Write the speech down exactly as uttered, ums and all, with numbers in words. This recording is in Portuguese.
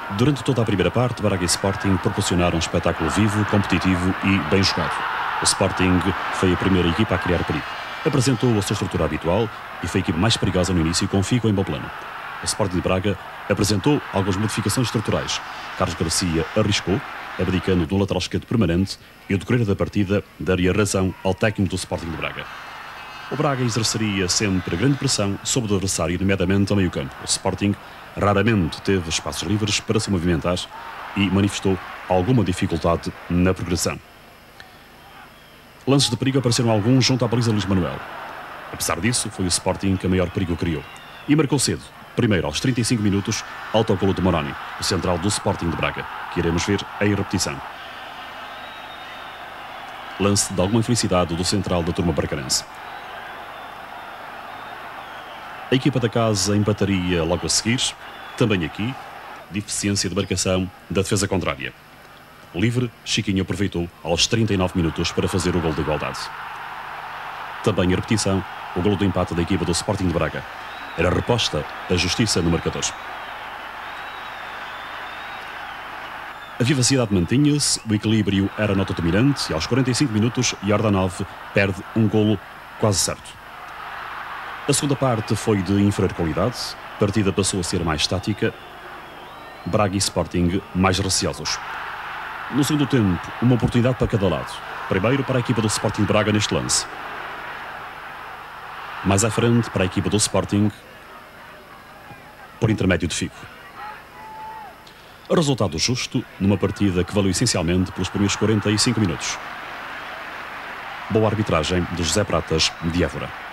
Durante toda a primeira parte, Braga e Sporting proporcionaram um espetáculo vivo, competitivo e bem jogado. O Sporting foi a primeira equipa a criar perigo. Apresentou a sua estrutura habitual e foi a equipa mais perigosa no início, com Figo em bom plano. O Sporting de Braga apresentou algumas modificações estruturais. Carlos Garcia arriscou, abdicando do lateral esquerdo permanente, e o decorrer da partida daria razão ao técnico do Sporting de Braga. O Braga exerceria sempre grande pressão sobre o adversário, nomeadamente ao meio-campo. O Sporting raramente teve espaços livres para se movimentar e manifestou alguma dificuldade na progressão. Lances de perigo apareceram alguns junto à baliza de Luís Manuel. Apesar disso, foi o Sporting que a maior perigo criou. E marcou cedo, primeiro aos trinta e cinco minutos, autogolo de Moroni, o central do Sporting de Braga, que iremos ver em repetição. Lance de alguma infelicidade do central da turma bracarense. A equipa da casa empataria logo a seguir. Também aqui, deficiência de marcação da defesa contrária. Livre, Chiquinho aproveitou aos trinta e nove minutos para fazer o gol de igualdade. Também a repetição, o gol do empate da equipa do Sporting de Braga. Era reposta a justiça no marcador. A vivacidade mantinha-se, o equilíbrio era nota dominante e aos quarenta e cinco minutos, Jordanov perde um golo quase certo. A segunda parte foi de inferior qualidade, a partida passou a ser mais tática, Braga e Sporting mais receosos. No segundo tempo, uma oportunidade para cada lado. Primeiro para a equipa do Sporting Braga neste lance. Mais à frente para a equipa do Sporting, por intermédio de Figo. Resultado justo numa partida que valeu essencialmente pelos primeiros quarenta e cinco minutos. Boa arbitragem de José Pratas de Évora.